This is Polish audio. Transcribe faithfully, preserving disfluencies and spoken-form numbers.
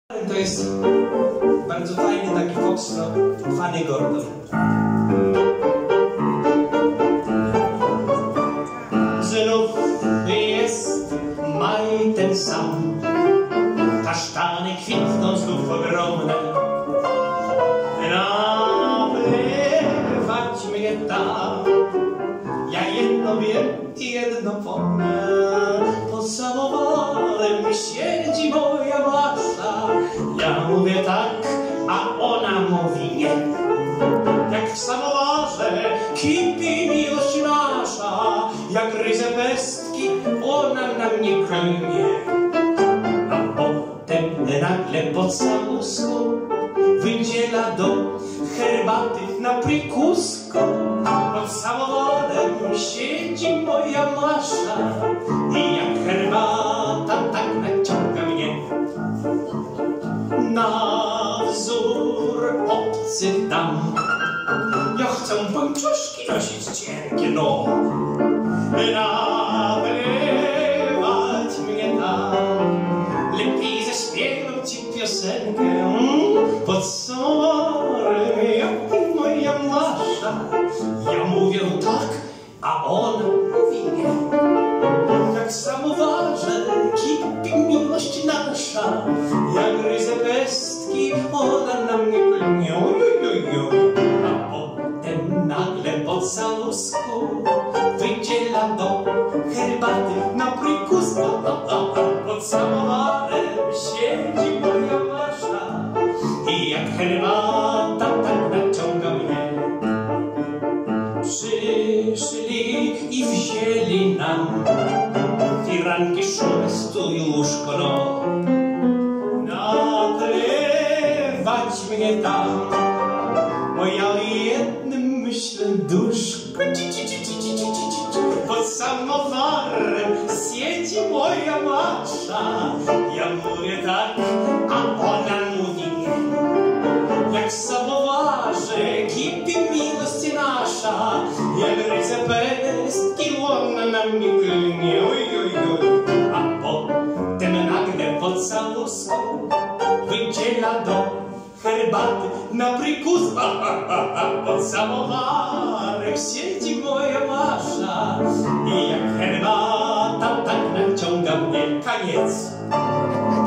To jest bardzo fajny taki foxtrot Fanny Gordon. Znów jest maj ten sam, kasztany kwitną znów ogromne. Nabywać mnie tam, ja jedno wiem i jedno pomnę. Pod samowarem siedzi moja wasza. Ja mówię tak, a ona mówi nie. Jak w samowarze kipi miłość nasza, jak gryzę pestki, ona na mnie klnie. A potem nagle po całusku wydziela do herbaty na prikusku. Pod samowarem siedzi moja masza i jak herbata tak naciąga mnie. Na wzór obcych dam ja chcę pończoszki nosić cienkie, no. Nabywać mnie tam, lepiej zaśpiewam ci piosenkę. Pod samowarem jak moja masza, ja mówię tak, a ona mówi nie. Jak w samowarze kipi miłość nasza, ja gryzę pestki, ona na mnie klnie. A potem nagle po całusku wydziela do herbaty na prikusku. Pod samowarem siedzi moja masza i jak herbata tak naciąga mnie. Przyszli i wzięli nam firanki, szostu i łóżko, no. Nakrywać mnie tam, bo ja o jednym myślę duszko. Pod samowarem siedzi moja masza, ja mówię tak, a ona mówi nie. Jak w samowarze kipi miłość nasza, jak gryzę pestki, ona na mnie klnie. Oj, oj, oj. A potem nagle po całusku wydziela do herbaty na prikusku. Pod samowarem siedzi moja masza i jak herbata tak naciąga mnie. Koniec.